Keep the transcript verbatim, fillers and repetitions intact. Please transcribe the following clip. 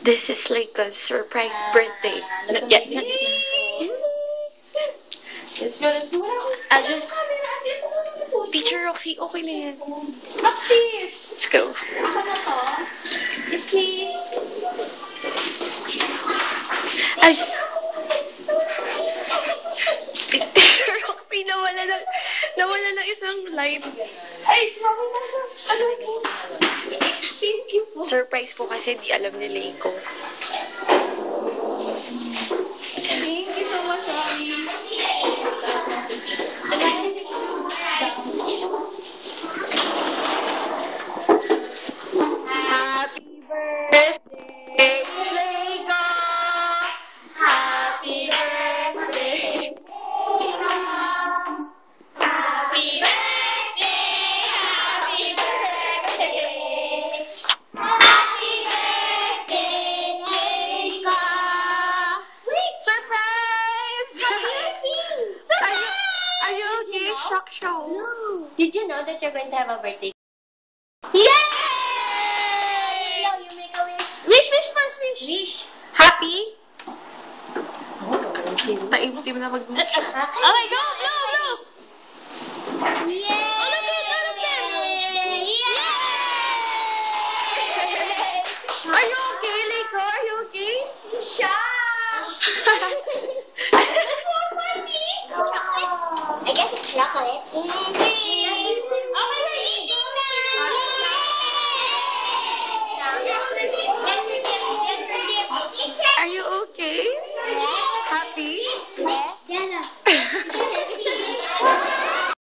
This is Leiko's surprise birthday. Not yet. Let's go, let's go. I'll just... Picture, Roxy. Okay na yan. Upstairs. Let's go. Ako na to. Yes, please. Ay, Picture, Roxy. Nawala na, nawala na isang live. Ay, mami, nasa, ano ito? Thank you po. Surprise po kasi di alam ni Leiko. Thank you so much, Mami. Happy birthday, Leiko! Happy birthday! Happy birthday! Happy birthday! Happy birthday, Leiko! Wait! Surprise! Are you, are you okay? Shock show. No. Did you know that you're going to have a birthday? Yay! Now you make a wish. Wish, wish first, wish. Wish. Happy? Oh, Taisip na mag-wish. okay, go, go, go! Yay! All of it, all of them! Yay! Are you okay, Leiko? Are you okay? Shock! That's more funny! Chocolate. I guess it's chocolate.